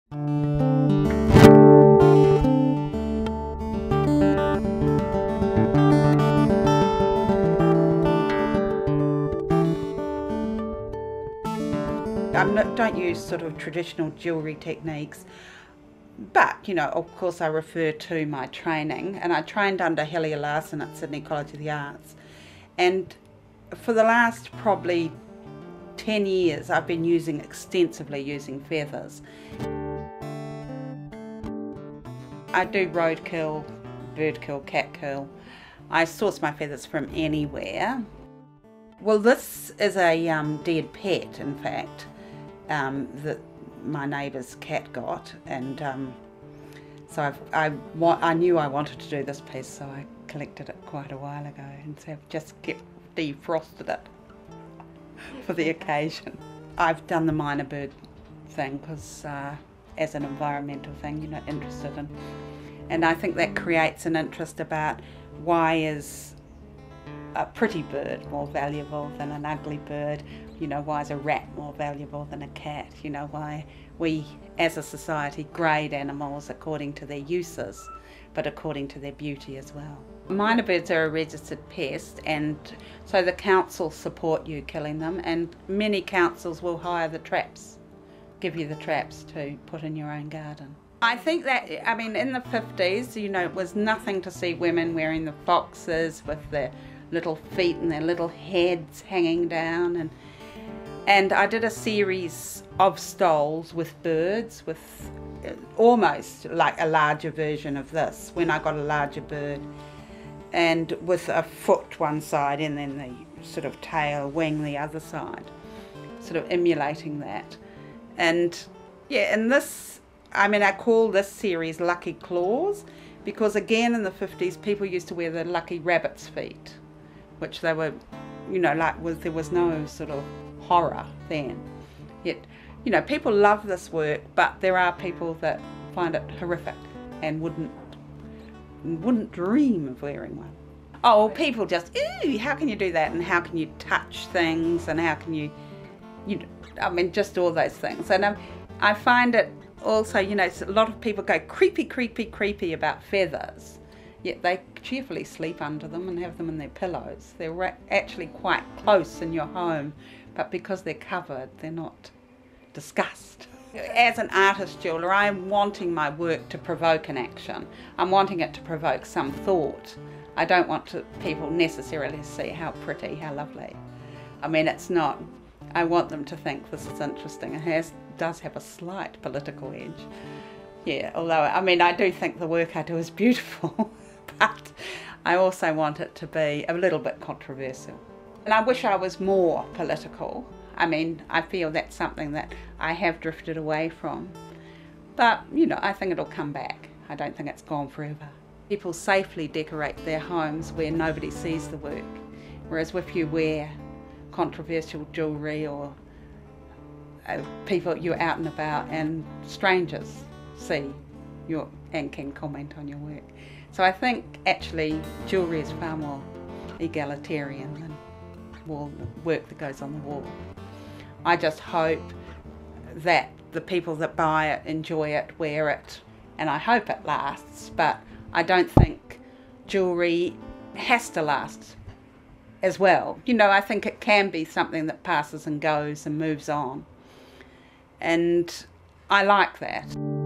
I don't use sort of traditional jewellery techniques, but, you know, of course I refer to my training, and I trained under Hellier Larson at Sydney College of the Arts, and for the last probably 10 years I've been extensively using feathers. I do road curl, bird curl, cat curl. I source my feathers from anywhere. Well, this is a dead pet, in fact, that my neighbour's cat got, and so I knew I wanted to do this piece, so I collected it quite a while ago, and so I've just defrosted it for the occasion. I've done the minor bird thing because as an environmental thing, you know, interested in, and I think that creates an interest about why is a pretty bird more valuable than an ugly bird. You know, why is a rat more valuable than a cat? You know, why we as a society grade animals according to their uses, but according to their beauty as well. Minor birds are a registered pest, and so the council support you killing them, and many councils will hire the traps, give you the traps to put in your own garden. I think that, I mean, in the 50s, you know, it was nothing to see women wearing the foxes with their little feet and their little heads hanging down, and I did a series of stoles with birds, with almost like a larger version of this, when I got a larger bird, and with a foot one side and then the sort of tail wing the other side, sort of emulating that. And yeah, and this, I mean, I call this series Lucky Claws, because again in the 50s people used to wear the lucky rabbit's feet, which they were, you know, like there was no sort of horror then. Yet, you know, people love this work, but there are people that find it horrific and wouldn't dream of wearing one. Oh, people just, ooh, how can you do that, and how can you touch things, and how can you know, I mean, just all those things. And I find it also, you know, a lot of people go creepy, creepy, creepy about feathers, yet they cheerfully sleep under them and have them in their pillows. They're actually quite close in your home, but because they're covered, they're not discussed. As an artist jeweller, I'm wanting my work to provoke an action. I'm wanting it to provoke some thought. I don't want people necessarily to see how pretty, how lovely. I mean, it's not, I want them to think this is interesting. It does have a slight political edge. Yeah, although, I mean, I do think the work I do is beautiful, but I also want it to be a little bit controversial. And I wish I was more political. I mean, I feel that's something that I have drifted away from. But, you know, I think it'll come back. I don't think it's gone forever. People safely decorate their homes where nobody sees the work. Whereas if you wear controversial jewellery, or people, you're out and about and strangers see and can comment on your work. So I think actually jewellery is far more egalitarian than work that goes on the wall. I just hope that the people that buy it enjoy it, wear it, and I hope it lasts, but I don't think jewellery has to last as well. You know, I think it can be something that passes and goes and moves on, and I like that.